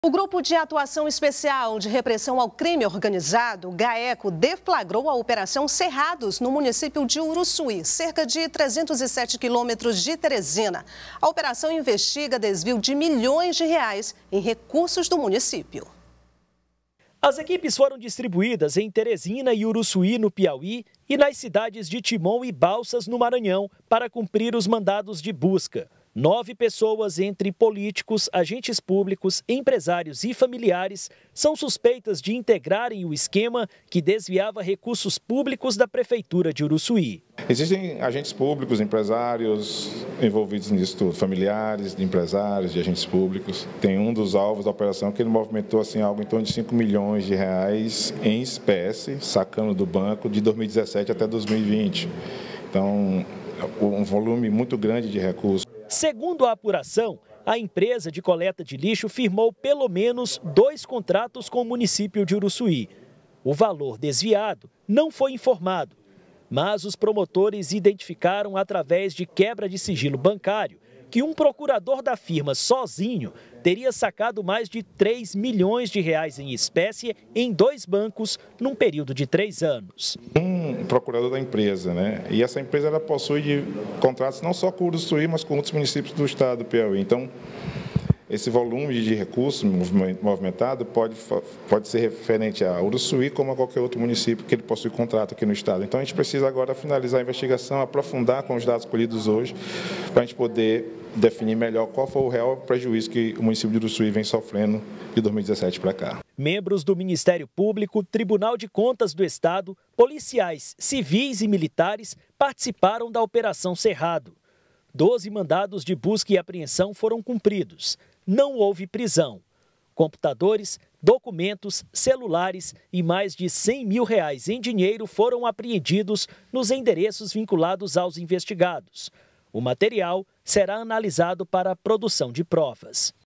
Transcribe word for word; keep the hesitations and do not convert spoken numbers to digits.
O Grupo de Atuação Especial de Repressão ao Crime Organizado, GAECO, deflagrou a Operação Cerrados no município de Uruçuí, cerca de trezentos e sete quilômetros de Teresina. A operação investiga desvio de milhões de reais em recursos do município. As equipes foram distribuídas em Teresina e Uruçuí, no Piauí, e nas cidades de Timon e Balsas, no Maranhão, para cumprir os mandados de busca. Nove pessoas, entre políticos, agentes públicos, empresários e familiares, são suspeitas de integrarem o esquema que desviava recursos públicos da Prefeitura de Uruçuí. Existem agentes públicos, empresários envolvidos nisso tudo, familiares de empresários, de agentes públicos. Tem um dos alvos da operação que ele movimentou assim, algo em torno de cinco milhões de reais em espécie, sacando do banco de dois mil e dezessete até dois mil e vinte. Então, um volume muito grande de recursos. Segundo a apuração, a empresa de coleta de lixo firmou pelo menos dois contratos com o município de Uruçuí. O valor desviado não foi informado, mas os promotores identificaram através de quebra de sigilo bancário que um procurador da firma sozinho teria sacado mais de três milhões de reais em espécie em dois bancos num período de três anos. Um procurador da empresa, né? E essa empresa ela possui de contratos não só com o Uruçuí, mas com outros municípios do estado do Piauí. Então, esse volume de recursos movimentado pode, pode ser referente a Uruçuí como a qualquer outro município que ele possui contrato aqui no estado. Então, a gente precisa agora finalizar a investigação, aprofundar com os dados colhidos hoje, para a gente poder definir melhor qual foi o real prejuízo que o município de Uruçuí vem sofrendo de dois mil e dezessete para cá. Membros do Ministério Público, Tribunal de Contas do Estado, policiais, civis e militares participaram da Operação Cerrado. Doze mandados de busca e apreensão foram cumpridos. Não houve prisão. Computadores, documentos, celulares e mais de cem mil reais em dinheiro foram apreendidos nos endereços vinculados aos investigados. O material será analisado para a produção de provas.